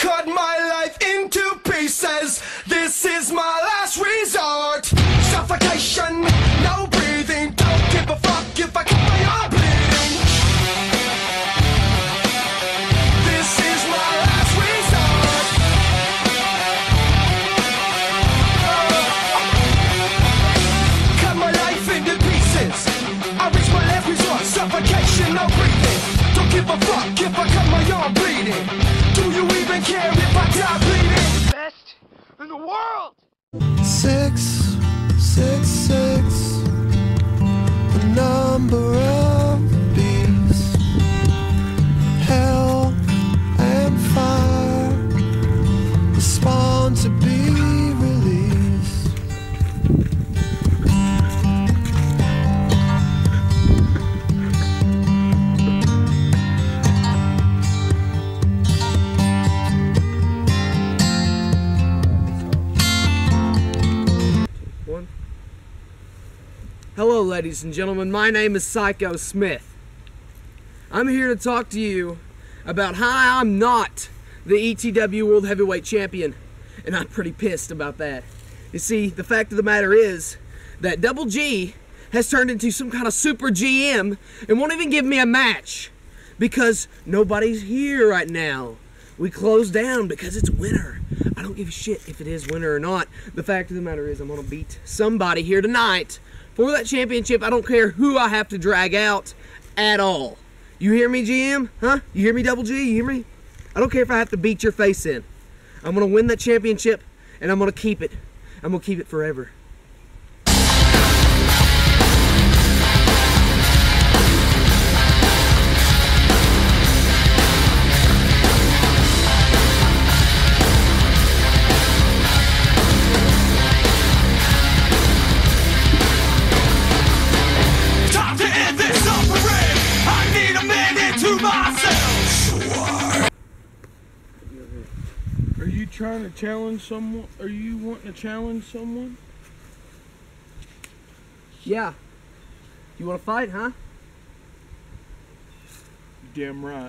cut my life into pieces. This is my last resort. Suffocation, no breathing. Don't give a fuck if I cut my arm bleeding. This is my last resort. Cut my life into pieces. I reach my last resort. Suffocation, no breathing. Don't give a fuck if I cut my arm bleeding. Do you even care if I die bleeding? Best in the world. 666, the number of beasts. Hell and fire respond to be released. Hello, ladies and gentlemen. My name is Psycho Smith. I'm here to talk to you about how I'm not the ETW World Heavyweight Champion, and I'm pretty pissed about that. You see, the fact of the matter is that Double G has turned into some kind of super GM and won't even give me a match because nobody's here right now. We closed down because it's winter. I don't give a shit if it is winter or not. The fact of the matter is I'm gonna beat somebody here tonight for that championship. I don't care who I have to drag out at all. You hear me, GM? Huh? You hear me, Double G? You hear me? I don't care if I have to beat your face in. I'm gonna win that championship and I'm gonna keep it. I'm gonna keep it forever. Are you trying to challenge someone? Are you wanting to challenge someone? Yeah. You wanna fight, huh? Damn right.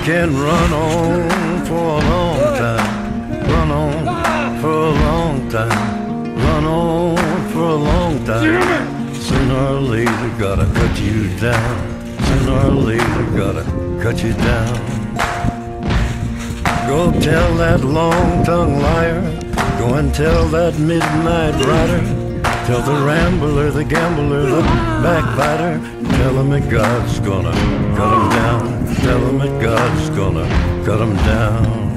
can run on for a long time, run on for a long time, run on for a long time. Sooner or later gotta cut you down, sooner or later gotta cut you down. Go tell that long-tongued liar, go and tell that midnight rider, tell the rambler, the gambler, the backbiter, tell him that God's gonna cut him down, tell him that God's gonna cut him down.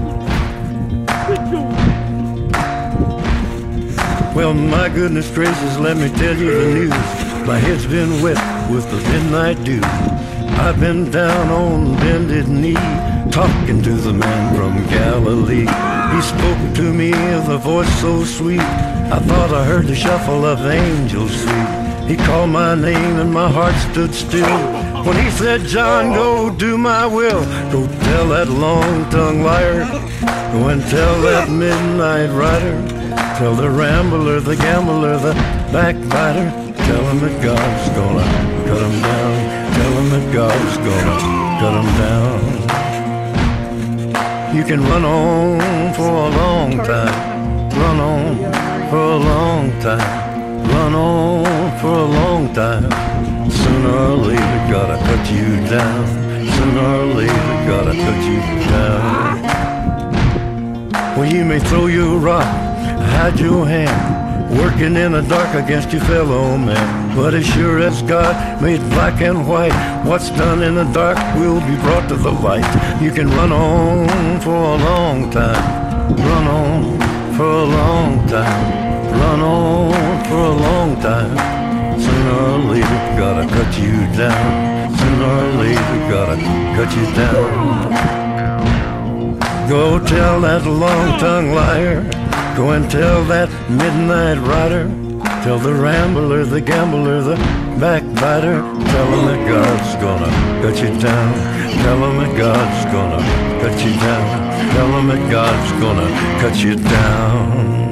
Well, my goodness gracious, let me tell you the news. My head's been wet with the midnight dew. I've been down on bended knee, talking to the man from Galilee. He spoke to me with a voice so sweet, I thought I heard the shuffle of angels sweet. He called my name and my heart stood still when he said, John, go do my will. Go tell that long-tongued liar, go and tell that midnight rider, tell the rambler, the gambler, the backbiter, tell him that God's gonna cut him down, tell him that God's gonna cut him down. You can run on for a long time, run on for a long time, run on for a long time. Sooner or later gotta cut you down, sooner or later gotta cut you down. Well, you may throw your rock, hide your hand, working in the dark against your fellow man. But as sure as God made black and white, what's done in the dark will be brought to the light. You can run on for a long time, run on for a long time, run on for a long time. Sooner or later gotta cut you down, sooner or later gotta cut you down. Go tell that long-tongued liar, go and tell that midnight rider, tell the rambler, the gambler, the backbiter, tell him that God's gonna cut you down, tell him that God's gonna cut you down, tell him that God's gonna cut you down.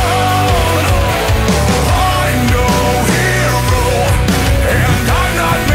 I'm not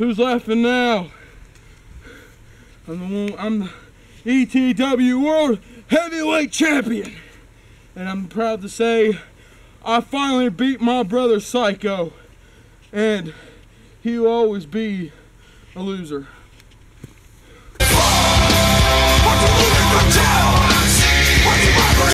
Who's laughing now? I'm the ETW World Heavyweight Champion. And I'm proud to say I finally beat my brother Psycho. And he will always be a loser.